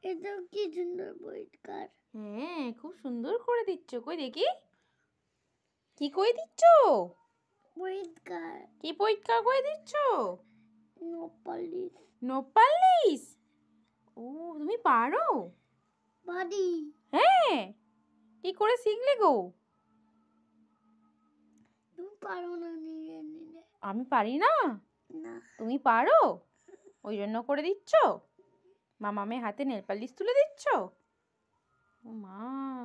এটা কি সুন্দর পরিষ্কার। হ্যাঁ, খুব সুন্দর করে দিচ্ছ। কই দেখি, কি কই দিচ্ছ? পরিষ্কার। কি পরিষ্কার করে দিচ্ছ? নপালিশ। নপালিশ। ও, তুমি পারো? পারি। হ্যাঁ, কি করে শিখলে গো? তুমি পারো না নিজে নিজে। আমি পারি না? না। তুমি পারো, ওই জন্য করে দিচ্ছ? মামামের হাতে নেল পালিশ তুলে দিচ্ছ? ও মা,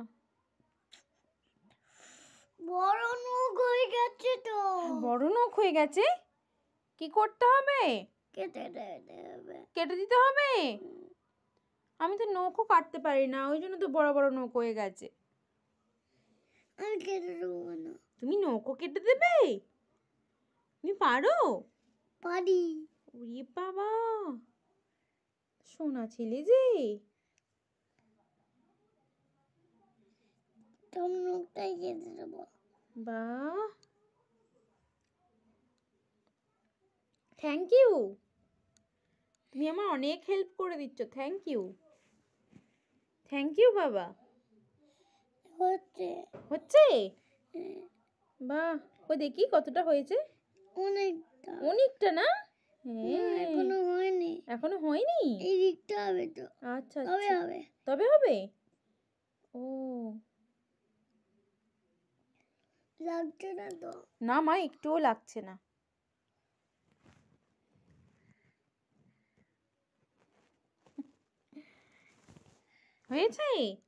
বড় নখ হয়ে গেছে তো। বড় নখ হয়ে গেছে। কি করতে হবে? কেটে দিতে হবে। কেটে দিতে হবে? আমি তো নখও কাটতে পারি না, ওই জন্য তো বড় বড় নখ হয়ে গেছে। আমি কেটে দেবো না। তুমি নখও কেটে দেবে? তুমি পারো? পারি। ওরে বাবা, সোনা ছেলে যে। তুমি নখটাই কেটে দেবো। বাহ, থ্যাংক ইউ। তুমি আমার অনেক হেল্প করে দিচ্ছ। থ্যাংক ইউ, থ্যাংক ইউ বাবা। হচ্ছে। হচ্ছে? হ্যাঁ, বাহ, ও দেখি কতটা হয়েছে। অনেকটা। অনেকটা না? না, হ্যাঁ, এখনো হয়নি। এখনো হয়নি? এই দিকটা হবে তো। আচ্ছা তবে আচ্ছা, হবে। তবে হবে। ও, লাগছে না তো। না মা, একটুও লাগছে না। হয়েছে?